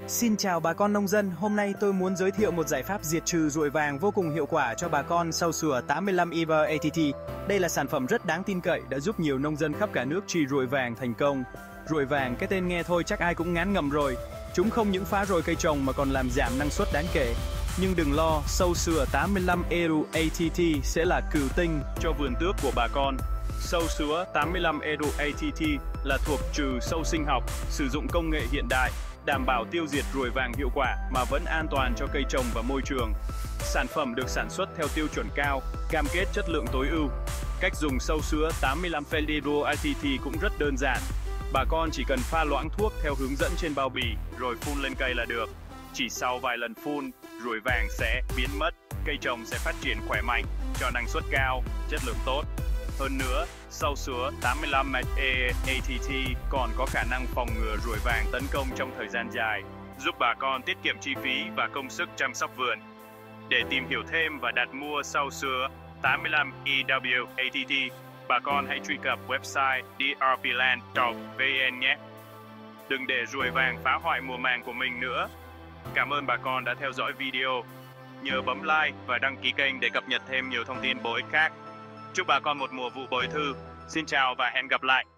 Xin chào bà con nông dân, hôm nay tôi muốn giới thiệu một giải pháp diệt trừ ruồi vàng vô cùng hiệu quả cho bà con sau sủa 85 EVA ATT. Đây là sản phẩm rất đáng tin cậy đã giúp nhiều nông dân khắp cả nước trừ ruồi vàng thành công. Ruồi vàng, cái tên nghe thôi chắc ai cũng ngán ngẩm rồi. Chúng không những phá rối cây trồng mà còn làm giảm năng suất đáng kể. Nhưng đừng lo, sâu sủa 85 EVA ATT sẽ là cừu tinh cho vườn tước của bà con. Sâu sủa 85 EVA ATT là thuộc trừ sâu sinh học, sử dụng công nghệ hiện đại, đảm bảo tiêu diệt ruồi vàng hiệu quả mà vẫn an toàn cho cây trồng và môi trường. Sản phẩm được sản xuất theo tiêu chuẩn cao, cam kết chất lượng tối ưu. Cách dùng sâu sủa 85 EVA ATT cũng rất đơn giản. Bà con chỉ cần pha loãng thuốc theo hướng dẫn trên bao bì rồi phun lên cây là được. Chỉ sau vài lần phun, ruồi vàng sẽ biến mất, cây trồng sẽ phát triển khỏe mạnh, cho năng suất cao, chất lượng tốt. Hơn nữa, sâu sủa 85 ATT còn có khả năng phòng ngừa ruồi vàng tấn công trong thời gian dài, giúp bà con tiết kiệm chi phí và công sức chăm sóc vườn. Để tìm hiểu thêm và đặt mua sâu sủa 85 EVA ATT, bà con hãy truy cập website drpland.vn nhé. Đừng để ruồi vàng phá hoại mùa màng của mình nữa. Cảm ơn bà con đã theo dõi video. Nhớ bấm like và đăng ký kênh để cập nhật thêm nhiều thông tin bổ ích khác. Chúc bà con một mùa vụ bội thu. Xin chào và hẹn gặp lại.